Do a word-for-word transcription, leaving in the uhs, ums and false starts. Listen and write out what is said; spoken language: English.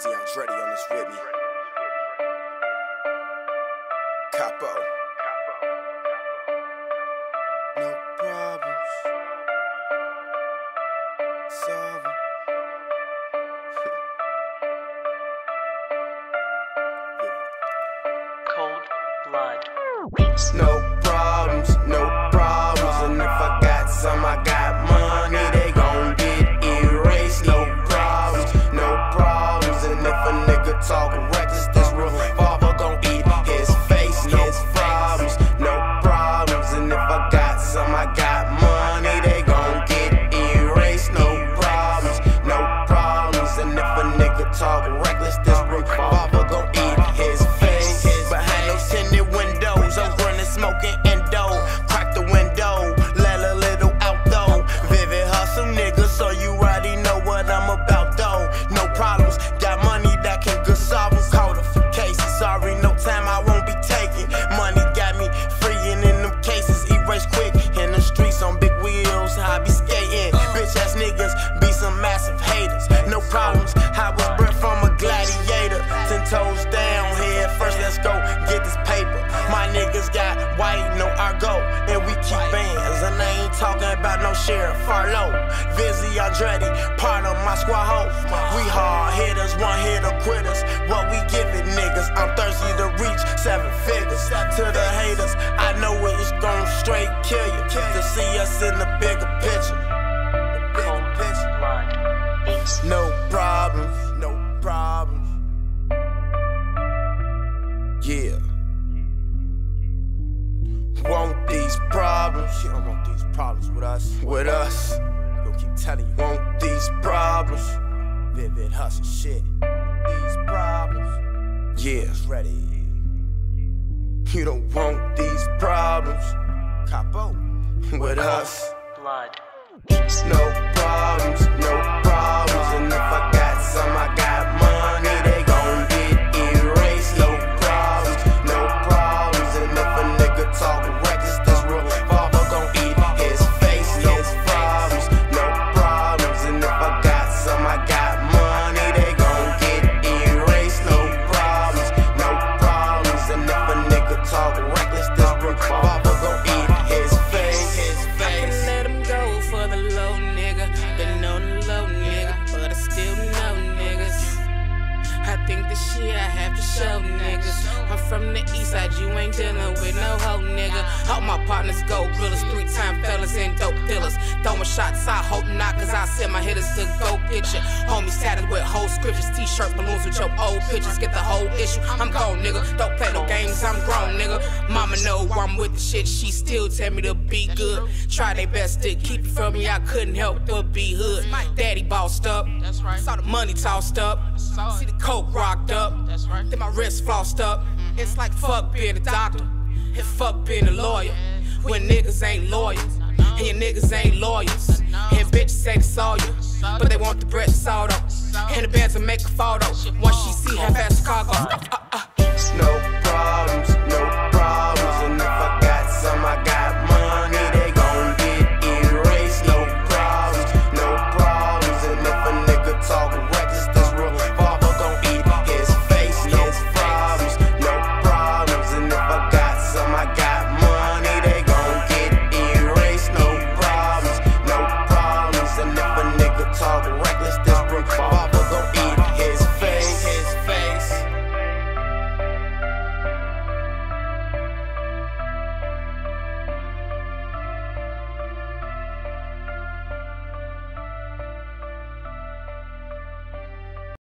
Vizzy Andretti on this with me. Capo. No problems. Solving. Cold Blood. No problems, no problems. And if I got some, I got money, they gon' get erased. No problems, no problems. And if a nigga talk reckless, this revolver gon' eat his face. No problems, no problems. And if I got some, I got money, they gon' get erased. No problems, no problems. And if a nigga talk reckless, this revolver gon' eat his face. Behind those tinted windows, I'm running, smoking endo. Crack the window, let a little out though. Vivid hustle, nigga, so you already know what I'm about though. No problems, got money that can good solve them. Caught a few cases, sorry, no time I won't be taking. Money got me freeing in them cases, erase quick. In the streets on big wheels, I be skating. Bitch ass niggas be some massive haters. No problems, I was bred from a gladiator. Ten toes down, head first, let's go get this paper. My niggas got white, no argo, and we keep bands. And I ain't talking about no Sheriff Farlow. Vizzy Andretti, part of my squad ho. We hard hitters, one hitter quitters. What we giving niggas, I'm thirsty to reach seven figures. To the haters, I know it's gon' straight kill you. To see us in the bigger picture. Cold Blood. No problems, no problems. Yeah. Want these problems? You don't want these problems with us. With us. We gon' keep telling you. Want these problems? Vivid hustle shit. These problems. Yeah. It's ready. You don't want these problems. Capo. With us. Blood. No problems, no problems. And if I got some, I got money, they gon' get erased. No problems, no problems. And if a nigga talk reckless, this revolver gon' eat his face. No problems, no problems. And if I got some, I got money, they gon' get erased. No problems, no problems. And if a nigga talk reckless, this revolver gon' eat his face. His face. Let him go for the low nigga. Been on the low nigga, but I still know niggas. I think the shit I have to show niggas. I'm from the east side, you ain't dealing with no hoe nigga. All my partners go realers, three time fellas and dope dealers. Throwing shots, I hope not, cause I send my hitters to go get ya. Homies tatted with whole scriptures, t-shirt balloons with your old pictures. Get the whole issue, I'm gone nigga. Don't play no games, I'm grown nigga. Mama know I'm with the shit, she still tell me to be good. Try their best to keep it from me, I couldn't help but be hood. Daddy bossed up, saw the money tossed up, see the coke rocked up, then my wrist flossed up. It's like fuck being a doctor, and fuck being a lawyer. When niggas ain't lawyers, and your niggas ain't lawyers, and bitches say they saw you, but they want the bread salt up, and the bands to make a photo. Once she see how fast Chicago.